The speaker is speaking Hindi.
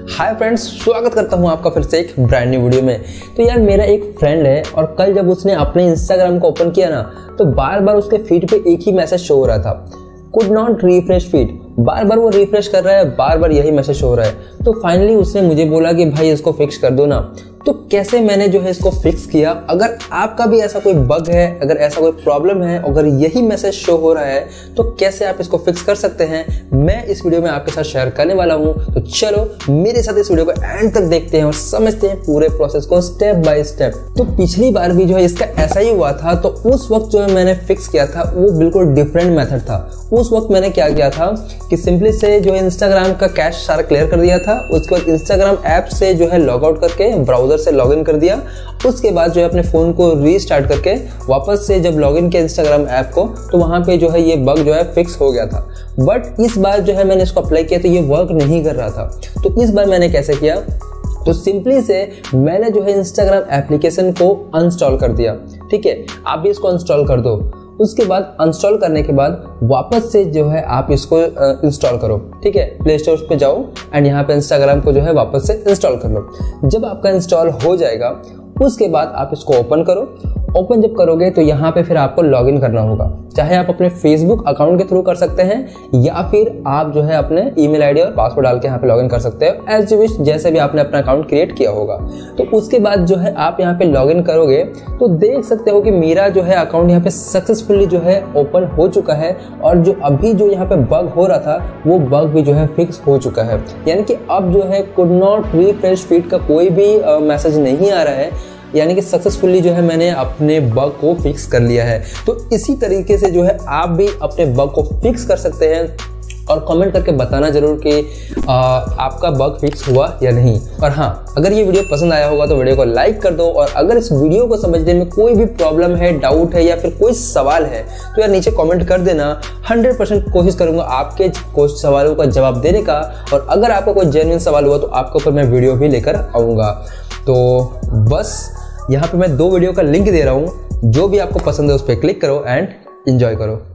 हाय फ्रेंड्स, स्वागत करता हूं आपका फिर से एक ब्रांड न्यू वीडियो में। तो यार मेरा एक फ्रेंड है और कल जब उसने अपने इंस्टाग्राम को ओपन किया ना तो बार बार उसके फीड पे एक ही मैसेज शो हो रहा था, कुड नॉट रिफ्रेश फीड। बार बार वो रिफ्रेश कर रहा है, बार बार यही मैसेज शो हो रहा है। तो फाइनली उसने मुझे बोला कि भाई इसको फिक्स कर दो ना। तो कैसे मैंने जो है इसको फिक्स किया, अगर आपका भी ऐसा कोई बग है, अगर ऐसा कोई प्रॉब्लम है, अगर यही मैसेज शो हो रहा है तो कैसे आप इसको फिक्स कर सकते हैं, मैं इस वीडियो में आपके साथ शेयर करने वाला हूं। तो चलो मेरे साथ इस वीडियो को एंड तक देखते हैं और समझते हैं पूरे प्रोसेस को स्टेप बाय स्टेप। तो पिछली बार भी जो है इसका ऐसा ही हुआ था। तो उस वक्त जो है मैंने फिक्स किया था वो बिल्कुल डिफरेंट मेथड था। उस वक्त मैंने क्या किया था कि सिंपली से जो इंस्टाग्राम का कैश सारा क्लियर कर दिया था। उसके बाद इंस्टाग्राम ऐप से जो है लॉग आउट करके ब्राउजर से लॉगिन कर दिया। उसके बाद जो है अपने फोन को रीस्टार्ट करके वापस से जब लॉगिन किया इंस्टाग्राम ऐप को तो वहां पे जो है ये बग जो है फिक्स हो गया था। बट इस बार जो है मैंने इसको अप्लाई किया तो ये वर्क नहीं कर रहा था। तो इस बार मैंने कैसे किया, तो सिंपली से मैंने जो है इंस्टाग्राम एप्लीकेशन को अनइंस्टॉल कर दिया। ठीक है, आप भी इसको अनइंस्टॉल कर दो। उसके बाद अनइंस्टॉल करने के बाद वापस से जो है आप इसको इंस्टॉल करो। ठीक है, प्ले स्टोर पे जाओ एंड यहाँ पे इंस्टाग्राम को जो है वापस से इंस्टॉल कर लो। जब आपका इंस्टॉल हो जाएगा उसके बाद आप इसको ओपन करो। ओपन जब करोगे तो यहाँ पे फिर आपको लॉगिन करना होगा। चाहे आप अपने फेसबुक अकाउंट के थ्रू कर सकते हैं या फिर आप जो है अपने ईमेल आईडी और पासवर्ड डाल के यहाँ पे लॉगिन कर सकते हो, एज यू विश, जैसे भी आपने अपना अकाउंट क्रिएट किया होगा। तो उसके बाद जो है आप यहाँ पे लॉगिन करोगे तो देख सकते हो कि मेरा जो है अकाउंट यहाँ पे सक्सेसफुली जो है ओपन हो चुका है और जो अभी जो यहाँ पे बग हो रहा था वो बग भी जो है फिक्स हो चुका है। यानी कि अब जो है कुड नॉट रिफ्रेश फीड का कोई भी मैसेज नहीं आ रहा है, यानी कि सक्सेसफुली जो है मैंने अपने बग को फिक्स कर लिया है। तो इसी तरीके से जो है आप भी अपने बग को फिक्स कर सकते हैं और कमेंट करके बताना जरूर कि आपका बग फिक्स हुआ या नहीं। और हाँ, अगर ये वीडियो पसंद आया होगा तो वीडियो को लाइक कर दो और अगर इस वीडियो को समझने में कोई भी प्रॉब्लम है, डाउट है या फिर कोई सवाल है तो यार नीचे कमेंट कर देना। 100% कोशिश करूंगा आपके कुछ सवालों का जवाब देने का। और अगर आपका कोई जेन्युइन सवाल हुआ तो आपके ऊपर मैं वीडियो भी लेकर आऊँगा। तो बस यहाँ पे मैं 2 वीडियो का लिंक दे रहा हूँ, जो भी आपको पसंद है उस पर क्लिक करो एंड एंजॉय करो।